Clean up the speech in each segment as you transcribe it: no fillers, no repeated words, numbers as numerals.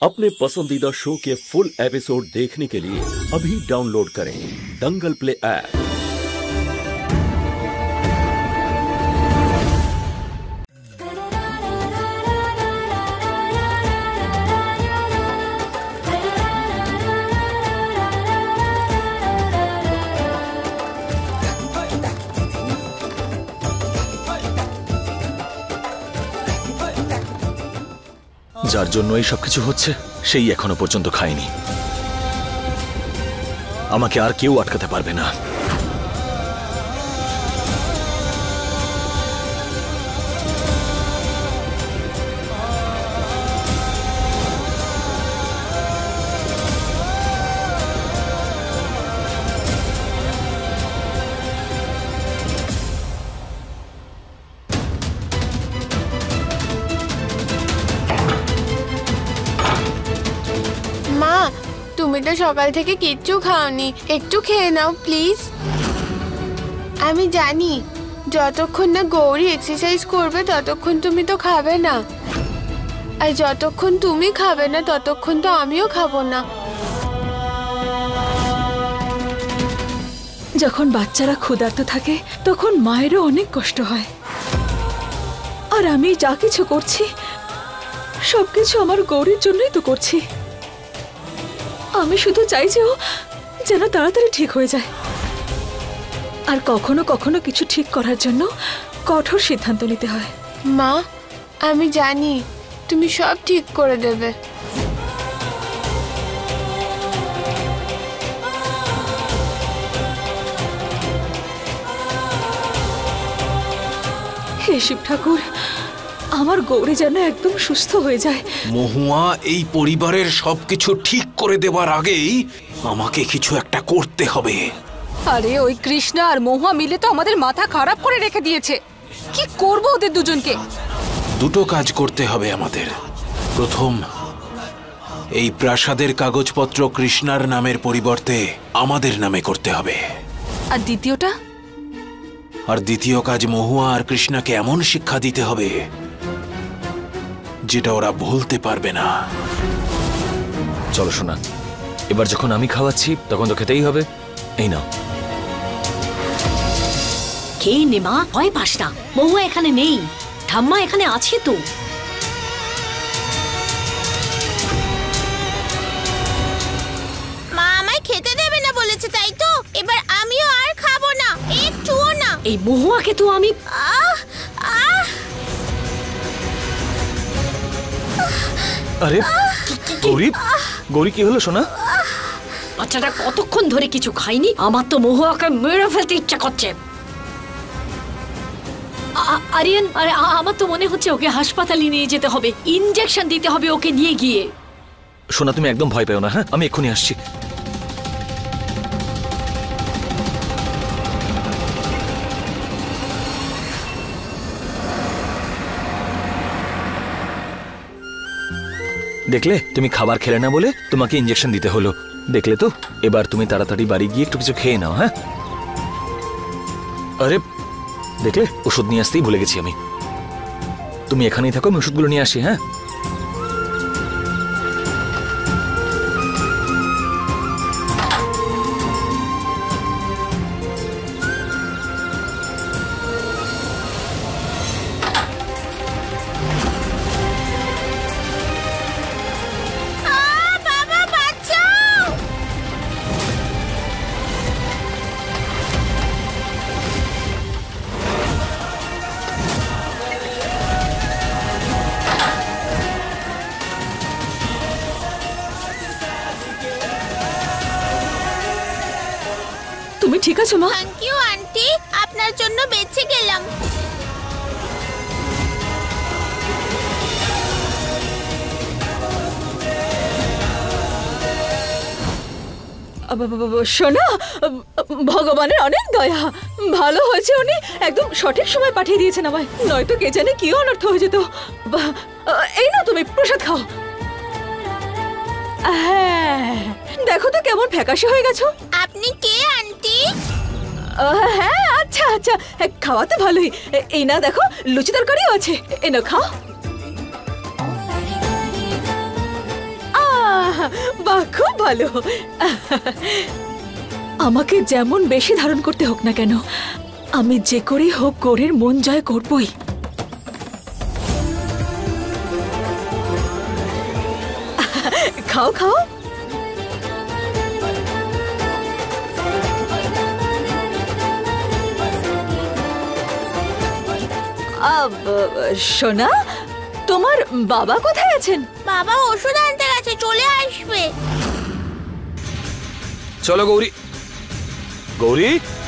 अपने पसंदीदा शो के फुल एपिसोड देखने के लिए अभी डाउनलोड करें दंगल प्ले ऐप। যার জন্য এই সবকিছু হচ্ছে সেই এখনো পর্যন্ত খায়নি। আমাকে আর কেউ আটকাতে পারবে না। তুমি তো সকাল থেকে কিচ্ছু খাওনি, একটু খেয়ে নাও প্লিজ। আমি জানি যতক্ষণ না গৌরী এক্সারসাইজ করবে ততক্ষণ তুমি তো খাবে না, আর যতক্ষণ তুমি খাবে না ততক্ষণ তো আমিও খাবো না। যখন বাচ্চারা ক্ষুধার্ত থাকে তখন মায়েরও অনেক কষ্ট হয়, আর আমি যা কিছু করছি সবকিছু আমার গৌরীর জন্যই তো করছি। আমি শুধু চাই যে ও যেন তাড়াতাড়ি ঠিক হয়ে যায়, আর কখনো কখনো কিছু ঠিক করার জন্য কঠোর সিদ্ধান্ত নিতে হয়। মা, আমি জানি তুমি সব ঠিক করে দেবে। হে শিব ঠাকুর, আমার গৌরী যেন একদম সুস্থ হয়ে যায়। মহুয়া এই পরিবারের সবকিছু ঠিক করে দেওয়ার আগেই আমাকে কিছু একটা করতে হবে। আরে ওই কৃষ্ণা আর মহুয়া মিলে তো আমাদের মাথা খারাপ করে রেখে দিয়েছে। কি করব ওদের দুজনকে? দুটো কাজ করতে হবে আমাদের। প্রথম, এই প্রাসাদের কাগজপত্র কৃষ্ণার নামের পরিবর্তে আমাদের নামে করতে হবে। আর দ্বিতীয়টা? আর দ্বিতীয় কাজ, মহুয়া আর কৃষ্ণাকে এমন শিক্ষা দিতে হবে যেটা ওরা ভুলতে পারবে না। চলো শোনা, এবার যখন আমি খাওয়াচ্ছি তখন তো খেতেই হবে। এই নাও। খেয়ে নে মা, ভয় পাস না। মহুয়া এখানে নেই, ঠাম্মা এখানে আছে তো। মা আমায় খেতে দেবে না বলেছে, তাই তো এবার আমিও আর খাবো না, একটুও না। এই মহুয়াকে তো আমি আরে গৌরী, গৌরী কি হলো সোনা? বাচ্চাটা কতক্ষণ ধরে কিছু খাইনি, আমার তো মহুয়াকে মেরে ফেলতে ইচ্ছা করছে। আরিয়ান, আরে আমার তো মনে হচ্ছে ওকে হাসপাতালে নিয়ে যেতে হবে, ইনজেকশন দিতে হবে ওকে নিয়ে গিয়ে। সোনা তুমি একদম ভয় পেও না, হ্যাঁ আমি এক্ষুনি আসছি। দেখলে, তুমি খাবার খেলে না বলে তোমাকে ইনজেকশন দিতে হলো। দেখলে তো, এবার তুমি তাড়াতাড়ি বাড়ি গিয়ে একটু কিছু খেয়ে নাও। হ্যাঁ, আরে দেখলে, ওষুধ নিয়ে আসতেই ভুলে গেছি আমি। তুমি এখানেই থাকো, আমি ওষুধগুলো নিয়ে আসি। হ্যাঁ, তুমি ঠিক আছো মা? থ্যাংক ইউ আন্টি, আপনার জন্য বেঁচে গেলাম। সোনা, ভগবানের অনেক দয়া, ভালো হয়েছে উনি একদম সঠিক সময় পাঠিয়ে দিয়েছেন আমায়, নয়তো কে জানে কি অনর্থ হয়ে যেত। এই না, তুমি প্রসাদ খাও। হ্যাঁ, দেখো তো কেমন ফ্যাকাশে হয়ে গেছো। আপনি কে আন্টি? হ্যাঁ, আচ্ছা আচ্ছা, খাওয়াতে ভালোই। এই না দেখো, লুচি তরকারিও আছে, এই না খাও। বাহ, খুব ভালো। আমাকে যেমন বেশি ধারণ করতে হোক না কেন, আমি যে করেই হোক গৌরীর মন জয় করবই। খাও খাও। সোনা, তোমার বাবা কোথায় আছেন? বাবা ওষুধ আনতে গেছে, চলে আসবে। চলো গৌরী। গৌরী,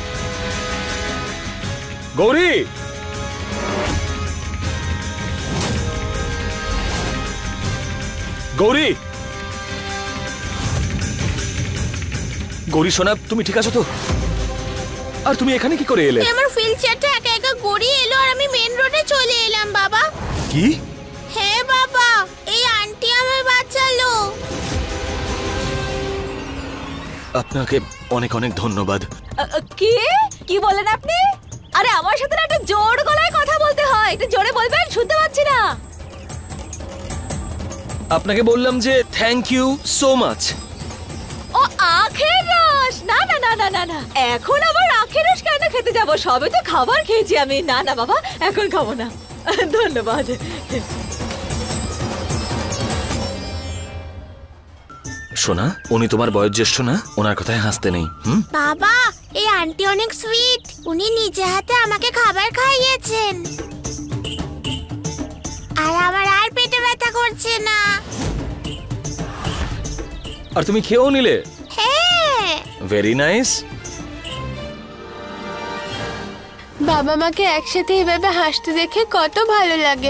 গৌরী, গৌরী, গৌরী সোনা, তুমি ঠিক আছো তো? আর তুমি এখানে কি করে এলে? আমার হুইল চেয়ারটা একা একা গড়িয়ে এলো আর আমি মেন রোডে চলে এলাম বাবা। কি? হ্যাঁ বাবা, এই আন্টি আমায় বাঁচালো। আপনাকে অনেক অনেক ধন্যবাদ। কি কি বলেন আপনি? আরে আমার সাথে একটা জোর গলায় কথা বলতে হয়, একটু জোরে বলবেন, শুনতে পাচ্ছি না। আপনাকে বললাম যে থ্যাংক ইউ সো মাচ। ও আখের রস? না না না না না না, এখন আবার আখের রস কেন খেতে যাব? সবে তো খাবার খেয়েছি আমি। না না বাবা, এখন খাবো না। ধন্যবাদ। সোনা, উনি তোমার বয়োজ্যেষ্ঠ না? ওনার কথায় হাসতে নেই। বাবা, এই আন্টি অনেক সুইট, উনি নিজে হাতে আমাকে খাবার খাইয়েছেন আর আমার আর পেটে ব্যথা করছে না। আর তুমি খেয়েও নিলে? হ্যাঁ। Very nice. বাবা মাকে একসাথে এভাবে হাসতে দেখে কত ভালো লাগে।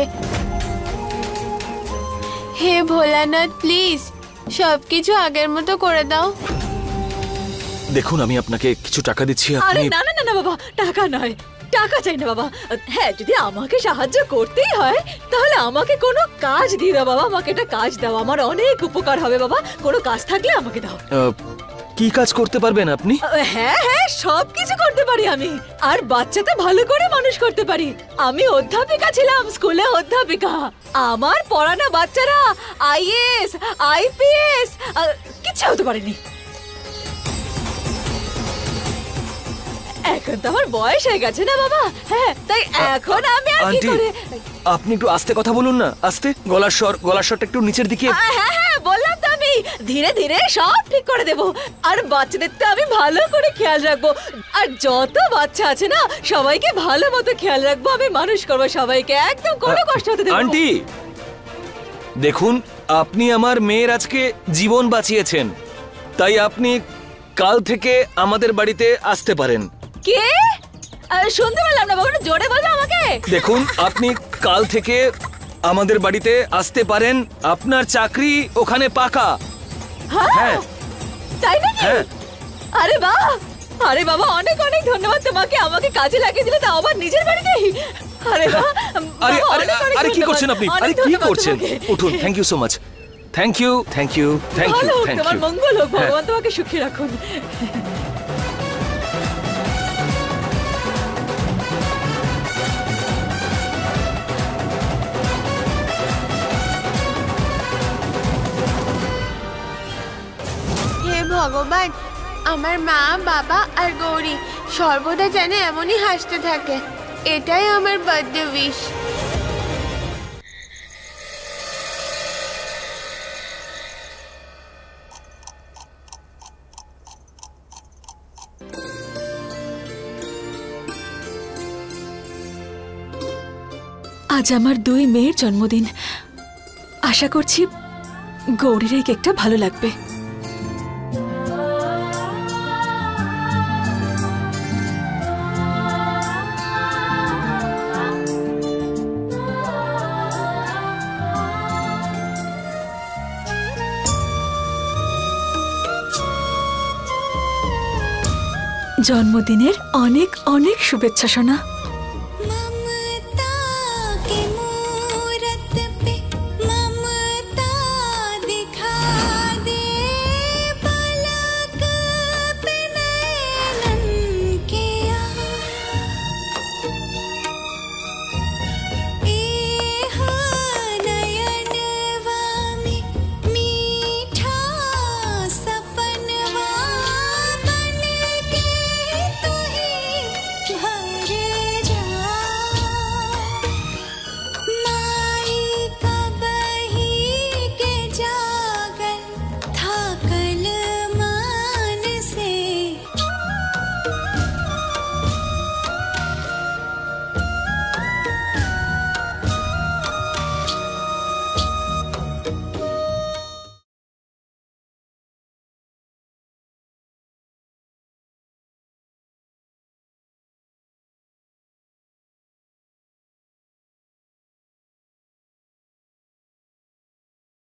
হে ভোলানাথ, প্লিজ সবকিছু আগের মতো করে দাও। দেখুন, আমি আপনাকে কিছু টাকা দিচ্ছি। আরে আপনি না না না না বাবা, টাকা নয়, টাকা চাই না বাবা। হ্যাঁ, যদি আমাকে সাহায্য করতেই হয় তাহলে আমাকে কোনো কাজ দিয়ে দাও বাবা। আমাকে একটা কাজ দাও, আমার অনেক উপকার হবে বাবা। কোনো কাজ থাকলে আমাকে দাও। কি কাজ করতে পারবেন আপনি? হ্যাঁ হ্যাঁ, সবকিছু করতে পারি আমি। আর বাচ্চাটা ভালো করে মানুষ করতে পারি। আমি অধ্যাপিকা ছিলাম, স্কুলে অধ্যাপিকা। আমার পড়ানো বাচ্চারা আইএএস, আইপিএস কিছু হতে পারেনি। এখন তো আমার বয়স হয়ে গেছে না বাবা। হ্যাঁ, তাই এখন আমি আর কি আন্টি, করে। আপনি একটু আস্তে কথা বলুন না। আস্তে, গলার স্বরটা একটু নিচের দিকে। হ্যাঁ হ্যাঁ, বললাম তো আমি ধীরে ধীরে সব ঠিক করে দেব। আর বাচ্চাদের তো আমি ভালো করে খেয়াল রাখবো। আর যত বাচ্চা আছে না, সবাইকে ভালো মতো খেয়াল রাখবো। আমি মানুষ করবো সবাইকে, একদম কোনো কষ্ট হতে দেব না। আন্টি দেখুন, আপনি আমার মেয়ের আজকে জীবন বাঁচিয়েছেন, তাই আপনি কাল থেকে আমাদের বাড়িতে আসতে পারেন। কে? শুনতে পেলাম না বাবা, জোরে বলবে আমাকে। দেখুন, আপনি কাল থেকে আমাদের বাড়িতে আসতে পারেন। আপনার চাকরি ওখানে পাকা। হ্যাঁ, তাই নাকি? হ্যাঁ। আরে বাহ, আরে বাবা, অনেক অনেক ধন্যবাদ তোমাকে। আমাকে কাজে লাগিয়ে দিলে, তাও আবার নিজের বাড়িতেই। আরে বাহ, আরে বাবা, আরে অনেক অনেক আরে কি ধন্যবাদ। করছেন আপনি? অনেক আরে কি ধন্যবাদ করছেন? তোমাকে। উঠুন। Thank you so much. Thank you, thank you, thank you, ভালো হোক, থ্যাংক তোমার ইউ। মঙ্গল হোক, ভগবান তোমাকে সুখী রাখুন। হে ভগবান, আমার মা, বাবা আর গৌরী সর্বদা যেন এমনই হাসতে থাকে। এটাই আমার বার্থডে উইশ। আজ আমার দুই মেয়ের জন্মদিন। আশা করছি গৌরীর এই কেকটা ভালো লাগবে। জন্মদিনের অনেক অনেক শুভেচ্ছা সোনা।